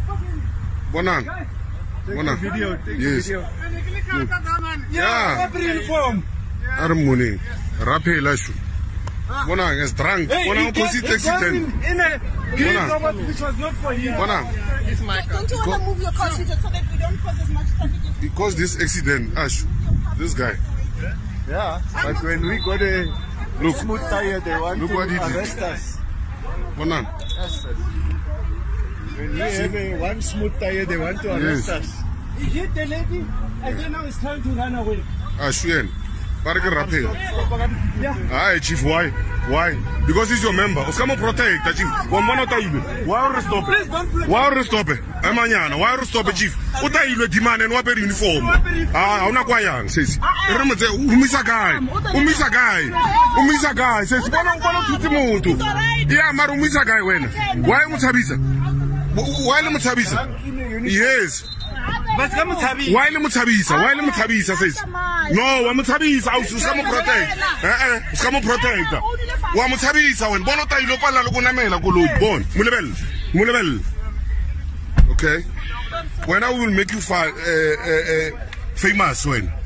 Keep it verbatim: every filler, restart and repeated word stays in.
Bonang. Bonang. Video. Yes. Video. Yeah. Uniform. Armoni. Rappel issue. Bonang is drunk. Bonang opposite accident. In a green robot which was not for him. Bonang. Don't you want to move your car so that we don't cause as much traffic? Because this accident, Ash, this guy. Yeah, but when we got a Look. smooth tire, they want Look to what he did. arrest us. Bonang. Yes, sir. When we have a one smooth tire, they want to arrest Yes. us. He hit the lady, and then now it's trying to run away. Ash, when? Parker Rappel. Yeah. Hi, Chief, why? Why? Because he's your member. Come protect, Chief. One man Why are you stop Please don't play. Why are you stop it? Amanyana, why are you stop it, Chief? What are you demand and what uniform? Ah, I'm not quiet, says. Remember, Umisa guy. Umisa guy. Umisa guy says, one on one to Timoto. Yeah, Marumisa guy when. Why Mutabisa? Why Mutabisa? Yes. But come to Why Mutabisa? Why Mutabisa says? No, Mutabisa, I was come protect. Eh, eh, come protect. Wa Mutabisa when Bono Tai Lopala Lugunamela Gulu, Bon, Mulebel, Mulebel. Okay. When I will make you fa uh, uh, uh, famous when.